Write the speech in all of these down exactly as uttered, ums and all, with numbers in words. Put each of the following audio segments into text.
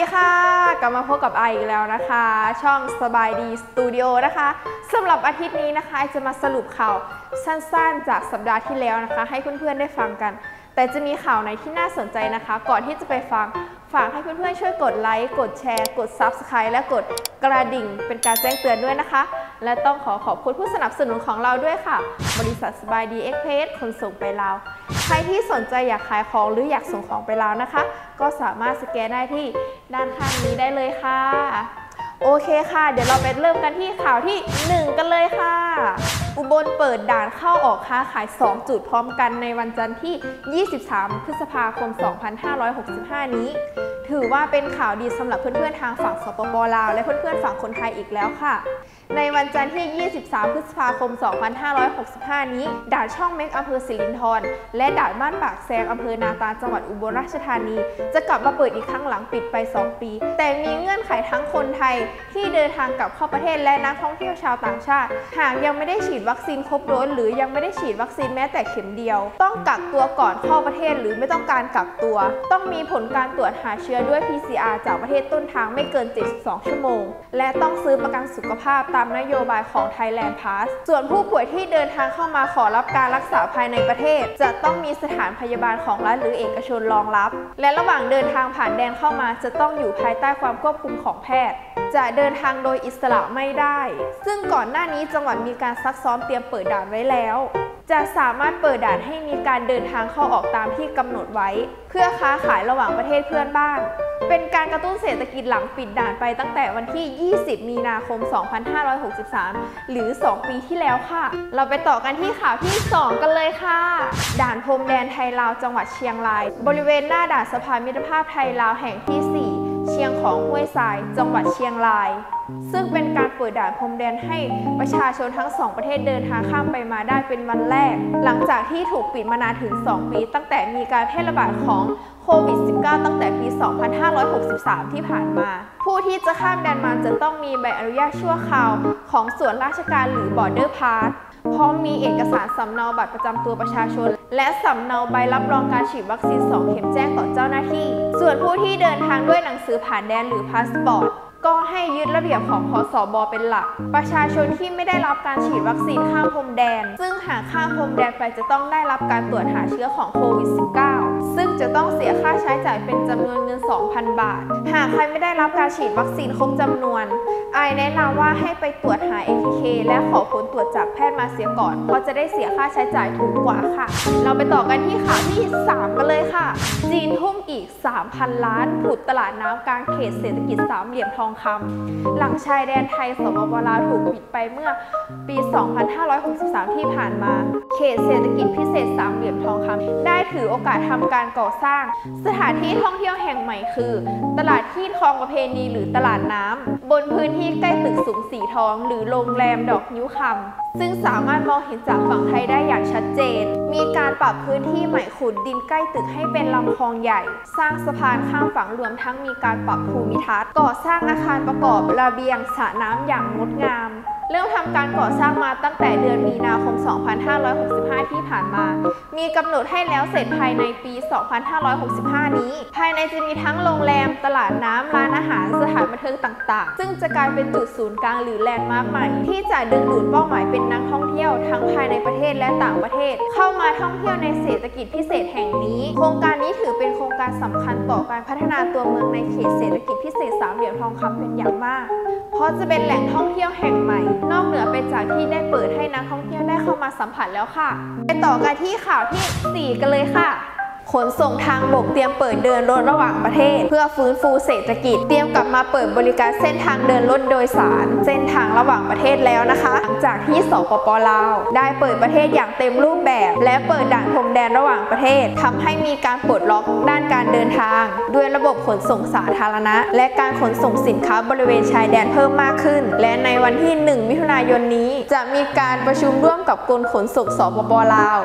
ดีค่ะกลับมาพบกับไออีกแล้วนะคะช่องสบายดีสตูดิโอนะคะสำหรับอาทิตย์นี้นะคะจะมาสรุปข่าวสั้นๆจากสัปดาห์ที่แล้วนะคะให้เพื่อนๆได้ฟังกันแต่จะมีข่าวไหนที่น่าสนใจนะคะก่อนที่จะไปฟังฝากให้เพื่อนๆช่วยกดไลค์กดแชร์กด ซับสไครบ์ และกดกระดิ่งเป็นการแจ้งเตือนด้วยนะคะและต้องขอขอบคุณผู้สนับสนุนของเราด้วยค่ะบริษัทสบายดีเอ็กเพรสขนส่งไปลาวใครที่สนใจอยากขายของหรืออยากส่งของไปลาวนะคะก็สามารถสแกนได้ที่ด้านข้างนี้ได้เลยค่ะโอเคค่ะเดี๋ยวเราไปเริ่มกันที่ข่าวที่หนึ่งกันเลยค่ะอุบลเปิดด่านเข้าออกค้าขายสองจุดพร้อมกันในวันจันทร์ที่ยี่สิบสามพฤษภาคมสองพันห้าร้อยหกสิบห้านี้ถือว่าเป็นข่าวดีสำหรับเพื่อนๆทางฝั่งสปป.ลาวและเพื่อนๆฝั่งคนไทยอีกแล้วค่ะในวันจันทร์ที่ยี่สิบสามพฤษภาคมสองพันห้าร้อยหกสิบห้านี้ด่านช่องเม็กอำเภอสิรินธรและด่านบ้านปากแซงอำเภอนาตาลจังหวัดอุบลราชธานีจะกลับมาเปิดอีกครั้งหลังปิดไปสองปีแต่มีเงื่อนไขทั้งคนไทยที่เดินทางกลับเข้าประเทศและนักท่องเที่ยวชาวต่างชาติหากยังไม่ได้ฉีดวัคซีนครบโดสหรือยังไม่ได้ฉีดวัคซีนแม้แต่เข็มเดียวต้องกักตัวก่อนเข้าประเทศหรือไม่ต้องการกักตัวต้องมีผลการตรวจหาเชื้อด้วย พี ซี อาร์ จากประเทศต้นทางไม่เกินเจ็ดสิบสองชั่วโมงและต้องซื้อประกันสุขภาพตามนโยบายของThailand Pass ส่วนผู้ป่วยที่เดินทางเข้ามาขอรับการรักษาภายในประเทศจะต้องมีสถานพยาบาลของรัฐหรือเอกชนรองรับและระหว่างเดินทางผ่านแดนเข้ามาจะต้องอยู่ภายใต้ความควบคุมของแพทย์จะเดินทางโดยอิสระไม่ได้ซึ่งก่อนหน้านี้จังหวัดมีการซักซ้อมเตรียมเปิดด่านไว้แล้วจะสามารถเปิดด่านให้มีการเดินทางเข้าออกตามที่กำหนดไว้เพื่อค้าขายระหว่างประเทศเพื่อนบ้านเป็นการกระตุ้นเศรษฐกิจหลังปิดด่านไปตั้งแต่วันที่ยี่สิบมีนาคมสองพันห้าร้อยหกสิบสามหรือสองปีที่แล้วค่ะเราไปต่อกันที่ข่าวที่สองกันเลยค่ะด่านพรมแดนไทยลาวจังหวัดเชียงรายบริเวณหน้าด่านสะพานมิตรภาพไทยลาวแห่งที่สี่เชียงของห้วยทรายจังหวัดเชียงรายซึ่งเป็นการเปิดด่านพรมแดนให้ประชาชนทั้งสองประเทศเดินทางข้ามไปมาได้เป็นวันแรกหลังจากที่ถูกปิดมานานถึงสองปีตั้งแต่มีการแพร่ระบาดของโควิด สิบเก้า ตั้งแต่ปี สองพันห้าร้อยหกสิบสาม ที่ผ่านมาผู้ที่จะข้ามแดนมาจะต้องมีใบอนุญาตชั่วคราวของส่วนราชการหรือ Border Pass พร้อมมีเอกสารสำเนาบัตรประจำตัวประชาชนและสำเนาใบรับรองการฉีดวัคซีนสองเข็มแจ้งต่อเจ้าหน้าที่ส่วนผู้ที่เดินทางด้วยหนังสือผ่านแดนหรือพาสปอร์ตก็ให้ยึดระเบียบของคสบ.เป็นหลักประชาชนที่ไม่ได้รับการฉีดวัคซีนข้ามพรมแดนซึ่งหากข้ามพรมแดนไปจะต้องได้รับการตรวจหาเชื้อของโควิด สิบเก้า ซึ่งจะต้องเสียค่าใช้จ่ายเป็นจำนวนเงิน สองพัน บาทหากใครไม่ได้รับการฉีดวัคซีนครบจำนวนไอแนะนำว่าให้ไปตรวจหา เอ ที เค และขอผลตรวจจากแพทย์มาเสียก่อนเพราะจะได้เสียค่าใช้จ่ายถูกกว่าค่ะเราไปต่อกันที่ข่าวที่สามกันเลยค่ะจีนทุ่มอีก สามพัน ล้านผุดตลาดน้ำกลางเขตเศรษฐกิจสามเหลี่ยมทองคำหลังชายแดนไทยสปป.ลาวถูกปิดไปเมื่อปี สองพันห้าร้อยหกสิบสาม ที่ผ่านมาเขตเศรษฐกิจพิเศษสามเหลี่ยมทองคำได้ถือโอกาสทำการก่อสร้างสถานที่ท่องเที่ยวแห่งใหม่คือตลาดที่ทองประเพณีหรือตลาดน้ำบนพื้นที่ใกล้ตึกสูงสีทองหรือโรงแรมดอกนิ้วคำซึ่งสามารถมองเห็นจากฝั่งไทยได้อย่างชัดเจนมีการปรับพื้นที่ใหม่ขุดดินใกล้ตึกให้เป็นลำคลองใหญ่สร้างสะพานข้ามฝั่งรวมทั้งมีการปรับภูมิทัศน์ก่อสร้างอาคารประกอบระเบียงสระน้ำอย่างงดงามเริ่มทำการก่อสร้างมาตั้งแต่เดือนมีนาคม สองพันห้าร้อยหกสิบห้า ที่ผ่านมามีกำหนดให้แล้วเสร็จภายในปี สองพันห้าร้อยหกสิบห้า นี้ภายในจะมีทั้งโรงแรมตลาดน้ำร้านอาหารสถานบันเทิงต่างๆซึ่งจะกลายเป็นจุดศูนย์กลางหรือแลนด์มาร์คใหม่ที่จะดึงดูดเป้าหมายเป็นนักท่องเที่ยวทั้งภายในประเทศและต่างประเทศเข้ามาท่องเที่ยวในเศรษฐกิจพิเศษแห่งนี้โครงการนี้ถือเป็นโครงการสำคัญต่อการพัฒนาตัวเมืองในเขตเศรษฐกิจพิเศษสามเหลี่ยมทองคำเป็นอย่างมากเพราะจะเป็นแหล่งท่องเที่ยวแห่งใหม่นอกเหนือไปจากที่ได้เปิดให้นักท่องเที่ยวได้เข้ามาสัมผัสแล้วค่ะไปต่อกันที่ข่าวที่สี่กันเลยค่ะขนส่งทางบกเตรียมเปิดเดินรถระหว่างประเทศเพื่อฟื้นฟูเศรษฐกิจเตรียมกลับมาเปิดบริการเส้นทางเดินรถโดยสารเส้นทางระหว่างประเทศแล้วนะคะหลังจากที่สปป.ลาวได้เปิดประเทศอย่างเต็มรูปแบบและเปิดด่านพรมแดนระหว่างประเทศทำให้มีการปลดล็อกด้านการเดินทางด้วยระบบขนส่งสาธารณะและการขนส่งสินค้าบริเวณชายแดนเพิ่มมากขึ้นและในวันที่หนึ่งมิถุนายนนี้จะมีการประชุมร่วมกับกรมขนส่งสปป.ลาว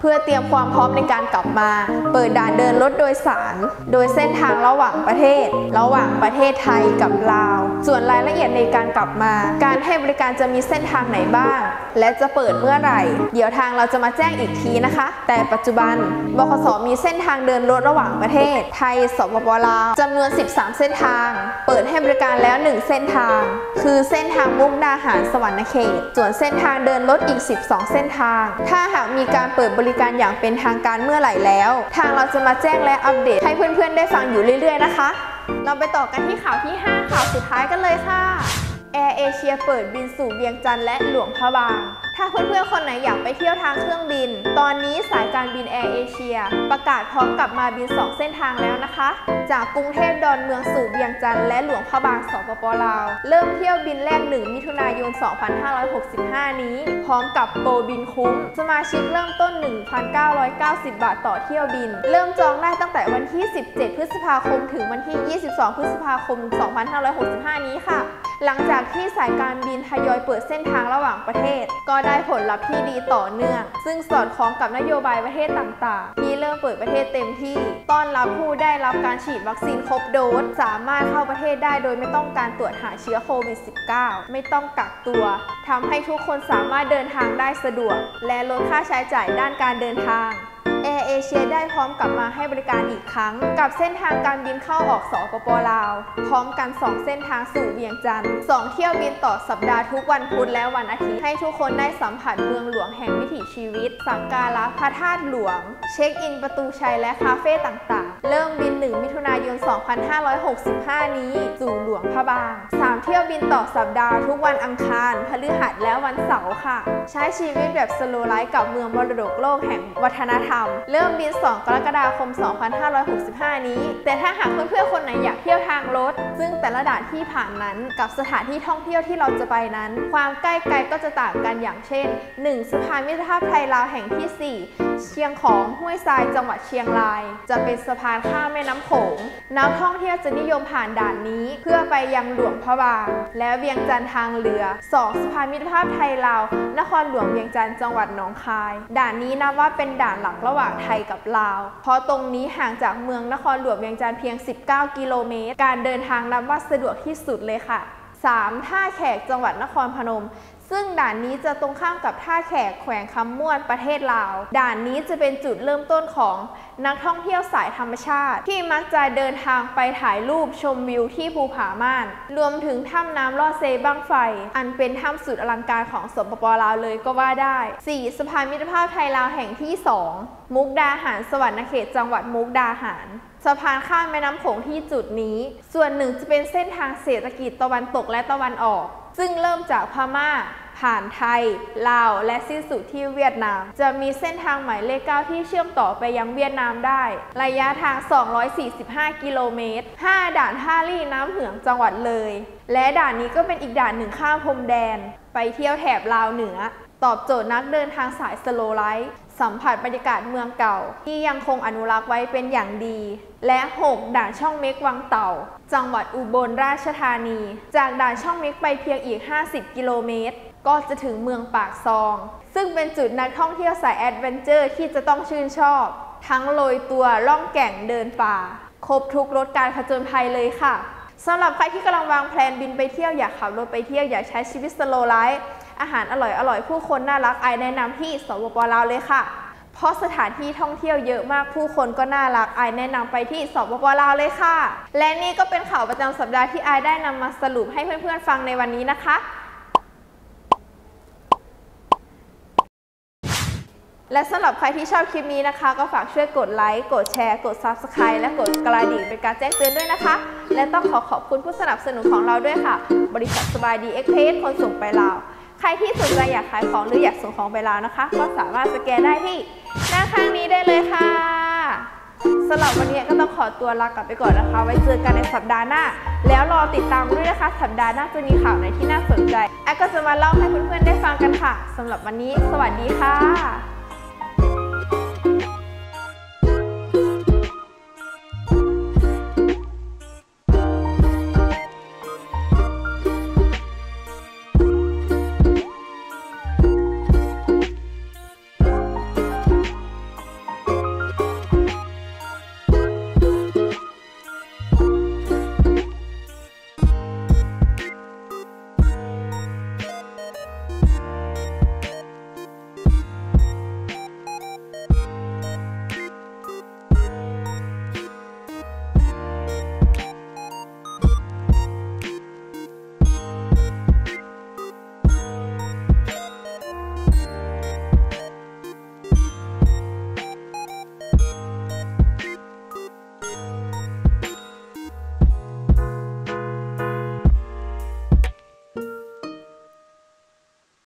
เพื่อเตรียมความพร้อมในการกลับมาเปิดด่านเดินรถโดยสารโดยเส้นทางระหว่างประเทศระหว่างประเทศไทยกับลาวส่วนรายละเอียดในการกลับมาการให้บริการจะมีเส้นทางไหนบ้างและจะเปิดเมื่อไหร่เดี๋ยวทางเราจะมาแจ้งอีกทีนะคะแต่ปัจจุบันบขส.มีเส้นทางเดินรถระหว่างประเทศไทยสปป.ลาวจำนวนสิบสามเส้นทางเปิดให้บริการแล้วหนึ่งเส้นทางคือเส้นทางมุกดาหารสวรรณเขตส่วนเส้นทางเดินรถอีกสิบสองเส้นทางถ้าหากมีการเปิดบริการอย่างเป็นทางการเมื่อไหร่แล้วทางเราจะมาแจ้งและอัปเดตให้เพื่อนๆได้ฟังอยู่เรื่อยๆนะคะเราไปต่อกันที่ข่าวที่ห้าข่าวสุดท้ายกันเลยค่ะแอร์เอเชียเปิดบินสู่เวียงจันทร์และหลวงพระบางถ้าเพื่อนๆคนไหนอยากไปเที่ยวทางเครื่องบินตอนนี้สายการบินแอร์เอเชียประกาศพร้อมกับมาบินสองเส้นทางแล้วนะคะจากกรุงเทพดอนเมืองสู่เวียงจันทร์และหลวงพระบางสปป.ลาวเริ่มเที่ยวบินแรกหนึ่งมิถุนายนสองพันห้าร้อยหกสิบห้านี้พร้อมกับโปรบินคุ้มสมาชิกเริ่มต้น หนึ่งพันเก้าร้อยเก้าสิบ บาทต่อเที่ยวบินเริ่มจองได้ตั้งแต่วันที่สิบเจ็ดพฤษภาคมถึงวันที่ยี่สิบสองพฤษภาคมสองพันห้าร้อยหกสิบห้านี้ค่ะหลังจากที่สายการบินทยอยเปิดเส้นทางระหว่างประเทศก็ได้ผลลัพธ์ที่ดีต่อเนื่องซึ่งสอดคล้องกับนโยบายประเทศต่างๆที่เริ่มเปิดประเทศเต็มที่ต้อนรับผู้ได้รับการฉีดวัคซีนครบโดสสามารถเข้าประเทศได้โดยไม่ต้องการตรวจหาเชื้อโควิด สิบเก้า ไม่ต้องกักตัวทำให้ทุกคนสามารถเดินทางได้สะดวกและลดค่าใช้จ่ายด้านการเดินทางแอร์เอเชียได้พร้อมกลับมาให้บริการอีกครั้งกับเส้นทางการบินเข้าออกสปป.ลาวพร้อมกันสองเส้นทางสู่เวียงจันทร์สองเที่ยวบินต่อสัปดาห์ทุกวันพุธและวันอาทิตย์ให้ทุกคนได้สัมผัสเมืองหลวงแห่งวิถีชีวิตสักการะพระธาตุหลวงเช็คอินประตูชัยและคาเฟ่ต่างๆเริ่มบินหนึ่งมิถุนายนสองพันห้าร้อยหกสิบห้านี้สู่หลวงพระบางสามเที่ยวบินต่อสัปดาห์ทุกวันอังคารพฤหัสและวันเสาร์ค่ะใช้ชีวิตแบบสโลว์ไลฟ์กับเมืองมรดกโลกแห่งวัฒนธรรมเริ่มบินสองกรกฎาคมสองพันห้าร้อยหกสิบห้านี้แต่ถ้าหากเพื่อนๆคนไหนอยากเที่ยวทางรถซึ่งแต่ละด่านที่ผ่านนั้นกับสถานที่ท่องเที่ยวที่เราจะไปนั้นความใกล้ไกลก็จะต่างกันอย่างเช่น หนึ่ง สะพานมิตรภาพไทยลาวแห่งที่สี่เชียงของห้วยทรายจังหวัดเชียงรายจะเป็นสะพานข้ามแม่น้ำโขงนักท่องเที่ยวจะนิยมผ่านด่านนี้เพื่อไปยังหลวงพระบางและเวียงจันทร์ทางเรือ สอง สะพานมิตรภาพไทยลาวนครหลวงเวียงจันทร์จังหวัดหนองคายด่านนี้นับว่าเป็นด่านหลักระหว่างไทยกับลาวเพราะตรงนี้ห่างจากเมืองนครหลวงเวียงจันทร์เพียงสิบเก้ากิโลเมตรการเดินทางนับว่าสะดวกที่สุดเลยค่ะ สาม ท่าแขกจังหวัดนครพนมซึ่งด่านนี้จะตรงข้ามกับท่าแขกแขวงคำม่วนประเทศลาวด่านนี้จะเป็นจุดเริ่มต้นของนักท่องเที่ยวสายธรรมชาติที่มักจะเดินทางไปถ่ายรูปชมวิวที่ภูผาม่านรวมถึงถ้ำน้ำลอดเซบั้งไฟอันเป็นถ้ำสุดอลังการของสปป.ลาวเลยก็ว่าได้ สี่ สะพานมิตรภาพไทยลาวแห่งที่สองมุกดาหารสวรรณเขตจังหวัดมุกดาหารสะพานข้ามแม่น้ำโขงที่จุดนี้ส่วนหนึ่งจะเป็นเส้นทางเศรษฐกิจตะวันตกและตะวันออกซึ่งเริ่มจากพม่าผ่านไทยลาวและสิ้นสุดที่เวียดนามจะมีเส้นทางหมายเลขเก้าที่เชื่อมต่อไปยังเวียดนามได้ระยะทางสองร้อยสี่สิบห้ากิโลเมตร ห้า ด่านท่าลี่น้ำเหืองจังหวัดเลยและด่านนี้ก็เป็นอีกด่านหนึ่งข้ามพรมแดนไปเที่ยวแถบลาวเหนือตอบโจทย์นักเดินทางสายสโลว์ไลฟ์สัมผัสบรรยากาศเมืองเก่าที่ยังคงอนุรักษ์ไว้เป็นอย่างดีและ หก ด่านช่องเม็กวังเต่าจังหวัดอุบลราชธานีจากด่านช่องเม็กไปเพียงอีกห้าสิบกิโลเมตรก็จะถึงเมืองปากซองซึ่งเป็นจุดนักท่องเที่ยวสายแอดเวนเจอร์ที่จะต้องชื่นชอบทั้งโรยตัวล่องแก่งเดินป่าครบทุกรสการผจญภัยเลยค่ะสำหรับใครที่กำลังวางแผนบินไปเที่ยวอยากขับรถไปเที่ยวอยากใช้ชีวิตสโลว์ไลฟ์อาหารอร่อยอร่อยผู้คนน่ารักไอแนะนำที่สปป.ลาวเลยค่ะเพราะสถานที่ท่องเที่ยวเยอะมากผู้คนก็น่ารักไอแนะนำไปที่สปป.ลาวเลยค่ะและนี่ก็เป็นข่าวประจำสัปดาห์ที่ไอได้นำมาสรุปให้เพื่อนๆฟังในวันนี้นะคะและสำหรับใครที่ชอบคลิปนี้นะคะก็ฝากช่วยกดไลค์กดแชร์กด ซับสไครบ์ และกดกระดิ่งเป็นการแจ้งเตือนด้วยนะคะและต้องขอขอบคุณผู้สนับสนุนของเราด้วยค่ะบริษัทสบายดีเอ็กเพรสคนส่งไปลาวใครที่สนใจอยากขายของหรืออยากส่งของไปลาวนะคะก็สามารถสแกนได้ที่หน้าข้างนี้ได้เลยค่ะสำหรับวันนี้ก็ต้องขอตัวลากลับไปก่อนนะคะไว้เจอกันในสัปดาห์หน้าแล้วรอติดตามด้วยนะคะสัปดาห์หน้าจะมีข่าวไหนที่น่าสนใจแอฟก็จะมาเล่าให้เพื่อนๆได้ฟังกันค่ะสำหรับวันนี้สวัสดีค่ะ